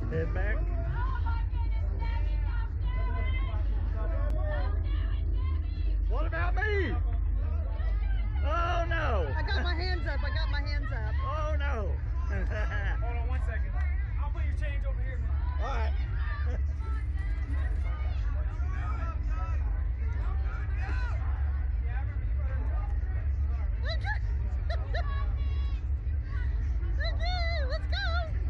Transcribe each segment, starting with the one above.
Head back. What about me? Oh no! I got my hands up. I got my hands up. Oh no! Hold on 1 second. I'll put your change over here, man. All right. Okay, let's go.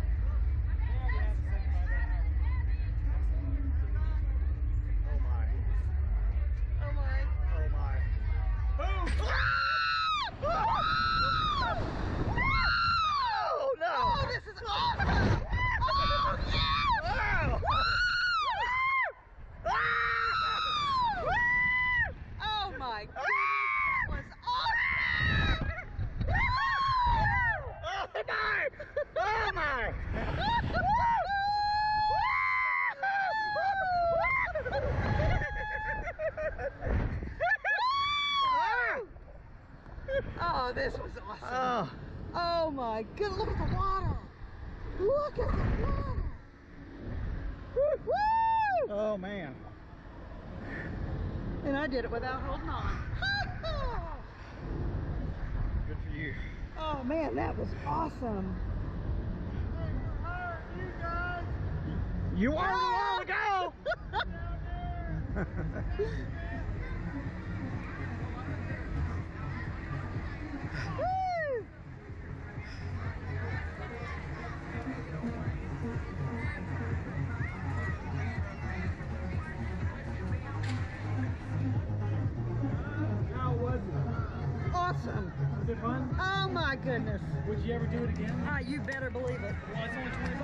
Oh my! Oh my. Oh my! Boom! Oh no! Oh, this is awesome. Oh, yes. Wow! Oh my goodness, that was awesome. Oh my! Oh my! Oh, this was awesome. Oh, Oh my good, look at the water. Look at the water. Woo! oh man! And I did it without holding on. Good for you. Oh man, that was awesome. You were a while ago. Woo! How was it? Awesome. Was it fun? Oh my goodness. Would you ever do it again? You better believe it. Well, it's only 25